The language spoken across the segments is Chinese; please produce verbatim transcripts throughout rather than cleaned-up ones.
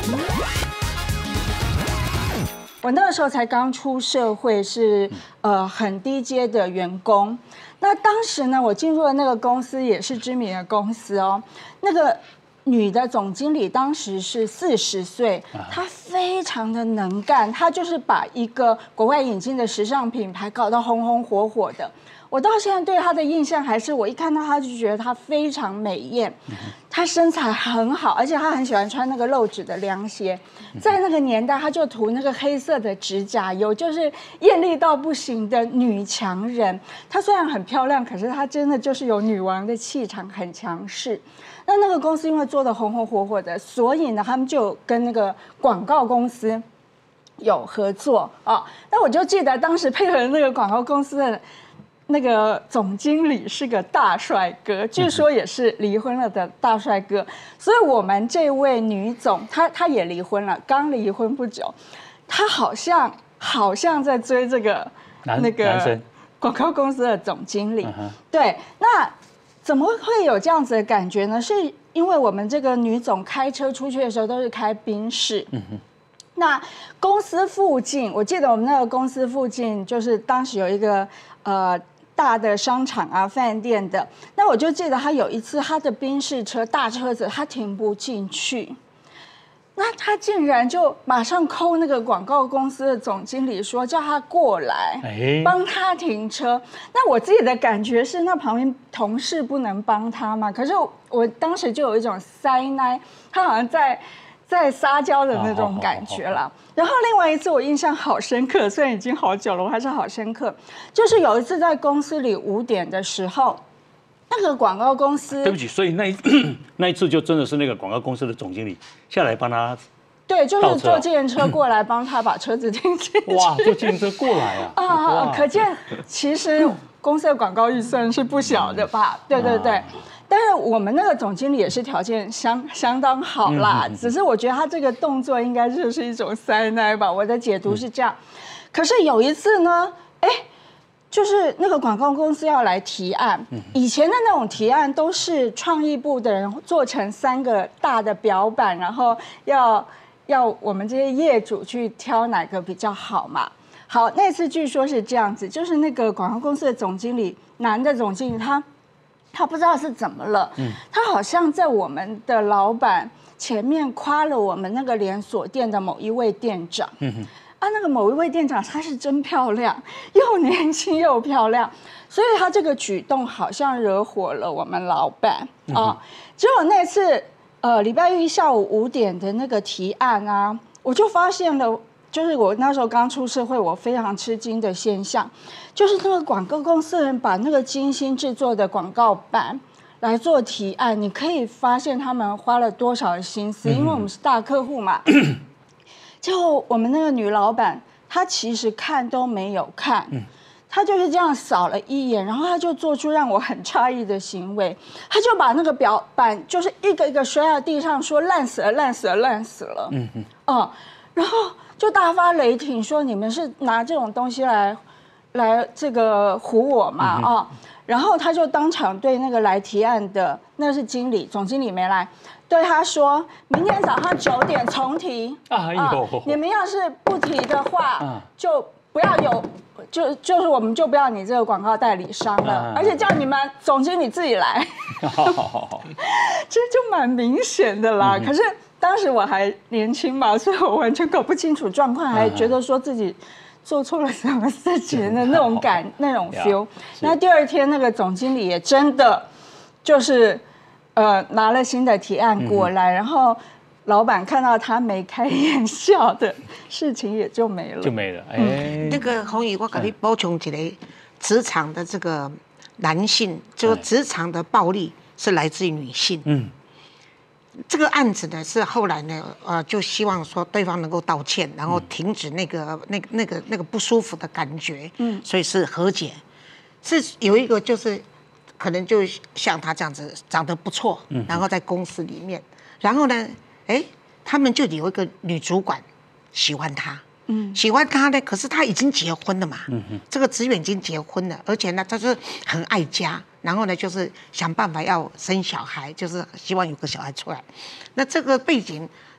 我那个时候才刚出社会，是呃很低阶的员工。那当时呢，我进入的那个公司也是知名的公司哦。那个女的总经理当时是四十岁，她非常的能干，她就是把一个国外引进的时尚品牌搞得红红火火的。我到现在对她的印象还是，我一看到她就觉得她非常美艳，她身材很好，而且她很喜欢穿那个露趾的凉鞋。在那个年代，她就涂那个黑色的指甲油，就是艳丽到不行的女强人。她虽然很漂亮，可是她真的就是有女王的气场，很强势。那那个公司因为做得红红火火的，所以呢，他们就跟那个广告公司有合作啊。那我就记得当时配合那个广告公司的那个总经理是个大帅哥，据说也是离婚了的大帅哥。所以我们这位女总，她她也离婚了，刚离婚不久，她好像好像在追这个那个广告公司的总经理。对，那。怎么会有这样子的感觉呢？是因为我们这个女总开车出去的时候都是开宾士，嗯哼。那公司附近，我记得我们那个公司附近就是当时有一个呃大的商场啊、饭店的。那我就记得他有一次他的宾士车大车子他停不进去。那他竟然就马上call那个广告公司的总经理说，叫他过来帮他停车。那我自己的感觉是，那旁边同事不能帮他嘛？可是我当时就有一种塞奶，他好像在在撒娇的那种感觉啦。然后另外一次我印象好深刻，虽然已经好久了，我还是好深刻。就是有一次在公司里五点的时候。那个广告公司， 对不起，所以那一那一次就真的是那个广告公司的总经理下来帮他， 对，就是坐计程车过来帮他把车子停进去。 哇，坐计程车过来啊！ 啊，可见其实公司的广告预算是不小的吧？对对对。但是我们那个总经理也是条件相相当好啦，只是我觉得他这个动作应该就是一种塞奶吧，我的解读是这样。可是有一次呢，哎。就是那个广告公司要来提案，以前的那种提案都是创意部的人做成三个大的表板，然后要要我们这些业主去挑哪个比较好嘛。好，那次据说是这样子，就是那个广告公司的总经理，男的总经理，他他不知道是怎么了，他好像在我们的老板前面夸了我们那个连锁店的某一位店长。啊，那个某一位店长，她是真漂亮，又年轻又漂亮，所以她这个举动好像惹火了我们老板啊。结果那次，呃，礼拜一下午五点的那个提案啊，我就发现了，就是我那时候刚出社会，我非常吃惊的现象，就是那个广告公司的人把那个精心制作的广告板来做提案，你可以发现他们花了多少的心思，因为我们是大客户嘛。就我们那个女老板，她其实看都没有看，她就是这样扫了一眼，然后她就做出让我很诧异的行为，她就把那个表板就是一个一个摔到地上，说烂死了，烂死了，烂死了。嗯嗯，哦，然后就大发雷霆说你们是拿这种东西来来这个唬我嘛啊、哦，然后他就当场对那个来提案的那是经理，总经理没来。对他说：“明天早上九点重提啊！你们要是不提的话，就不要有，就就是我们就不要你这个广告代理商了，而且叫你们总经理自己来。”好好好，这就蛮明显的啦。可是当时我还年轻嘛，所以我完全搞不清楚状况，还觉得说自己做错了什么事情的那种感、那种 feel。那第二天那个总经理也真的就是。呃，拿了新的提案过来，然后老板看到他眉开眼笑的事情也就没了， 就没了。哎， 嗯、那个宏宇，我给你补充一个，职场的这个男性，就职场的暴力是来自于女性。嗯，这个案子呢是后来呢，呃，就希望说对方能够道歉，然后停止那个、那个、那个、那个不舒服的感觉。嗯，所以是和解，是有一个就是。可能就像他这样子长得不错，然后在公司里面，然后呢，哎，他们就有一个女主管喜欢他，嗯，喜欢他呢，可是他已经结婚了嘛，嗯哼，这个职员已经结婚了，而且呢，他是很爱家，然后呢，就是想办法要生小孩，就是希望有个小孩出来。那这个背景，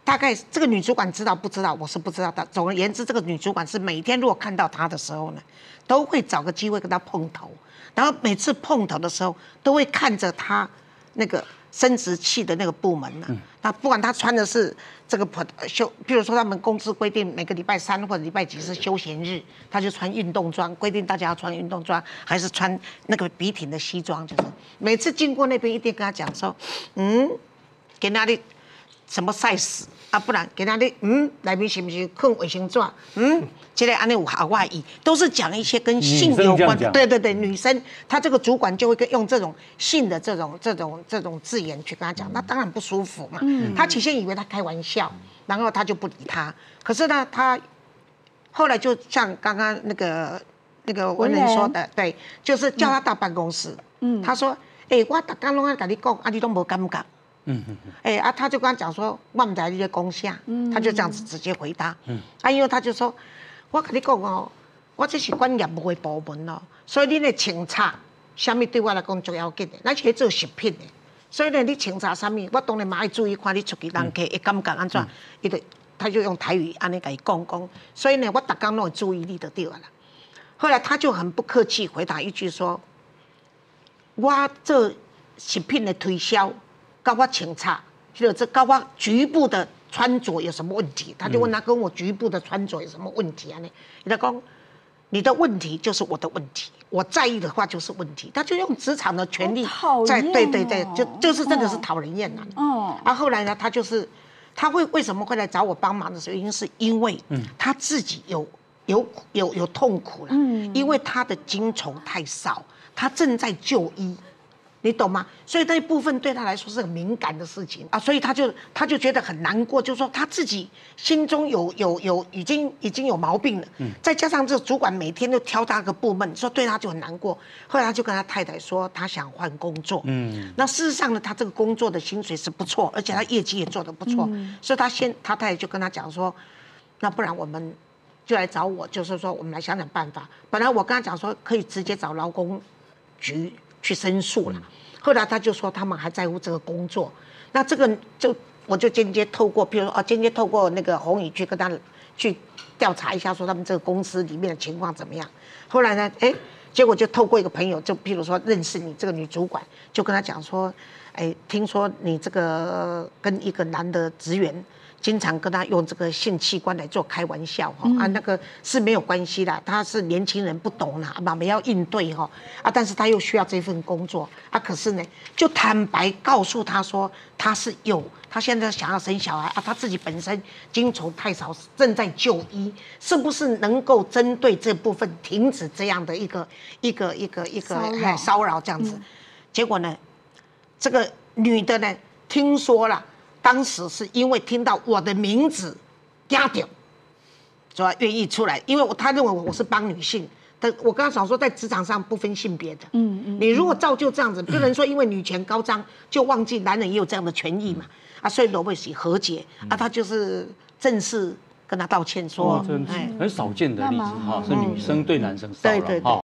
大概这个女主管知道不知道，我是不知道的。总而言之，这个女主管是每天如果看到他的时候呢，都会找个机会跟他碰头，然后每次碰头的时候，都会看着他那个生殖器的那个部门呢、啊。嗯、那不管他穿的是这个休，比如说他们公司规定每个礼拜三或者礼拜几是休闲日，他就穿运动装，规定大家要穿运动装，还是穿那个笔挺的西装，就是每次经过那边一定跟他讲说，嗯，给那里什么 size。啊，不然给他的嗯，里面是不是困卫生纸？嗯，这个安尼有好外衣，都是讲一些跟性有关的。对对对，女生她这个主管就会跟用这种性的这种这种这种字眼去跟他讲，那当然不舒服嘛。嗯，他起先以为他开玩笑，然后他就不理他。可是呢，他后来就像刚刚那个那个文人说的，对，就是叫他到办公室。嗯，他说：“哎、欸，我大家拢爱跟你讲，啊，你都无感觉。”嗯嗯嗯，哎、欸、啊，他就跟他讲说，我们在你的公下，他就这样子直接回答。嗯，啊，因为他就说，我跟你讲哦，我这是管业务的部门哦，所以你的清查，什么对我来讲最要紧的，咱是做食品的，所以呢，你清查什么，我当然嘛爱注意看你出去人客会感觉安怎，伊就他就用台语安尼跟伊讲讲，所以呢，我逐工拢会注意你就对了啦。后来他就很不客气回答一句说，我做食品的推销。跟我清查，就是这跟我局部的穿着有什么问题？他就问他跟我局部的穿着有什么问题啊？呢，他讲你的问题就是我的问题，我在意的话就是问题。他就用职场的权利在，对对对，就就是真的是讨人厌了。哦，啊，后来呢，他就是他会为什么会来找我帮忙的原因，是因为他自己有有有有痛苦了，嗯，因为他的精虫太少，他正在就医。你懂吗？所以那一部分对他来说是很敏感的事情啊，所以他就他就觉得很难过，就是说他自己心中有有有已经已经有毛病了，嗯，再加上这个主管每天都挑他个部门，说对他就很难过。后来他就跟他太太说，他想换工作，嗯，那事实上呢，他这个工作的薪水是不错，而且他业绩也做得不错，嗯，所以他先他太太就跟他讲说，那不然我们就来找我，就是说我们来想想办法。本来我跟他讲说可以直接找劳工局去申诉了。后来他就说他们还在乎这个工作，那这个就我就间接透过，比如说啊，间接透过那个洪宇去跟他去调查一下，说他们这个公司里面的情况怎么样。后来呢，哎，结果就透过一个朋友，就譬如说认识你这个女主管，就跟他讲说，哎，听说你这个跟一个男的职员。经常跟他用这个性器官来做开玩笑哈、嗯、啊，那个是没有关系的，他是年轻人不懂啦，我们要应对哈啊，但是他又需要这份工作啊，可是呢，就坦白告诉他说他是有，他现在想要生小孩啊，他自己本身精虫太少，正在就医，是不是能够针对这部分停止这样的一个一个一个一个哎骚扰这样子？嗯、结果呢，这个女的呢，听说了。当时是因为听到我的名字压掉，所以愿意出来，因为我他认为我是帮女性，但我刚刚想说在职场上不分性别的，嗯嗯，你如果照就这样子，不能说因为女权高涨就忘记男人也有这样的权益嘛，啊，所以罗贝西和解啊，他就是正式跟他道歉说， 很少见的例子哈，是女生对男生骚扰，对对对。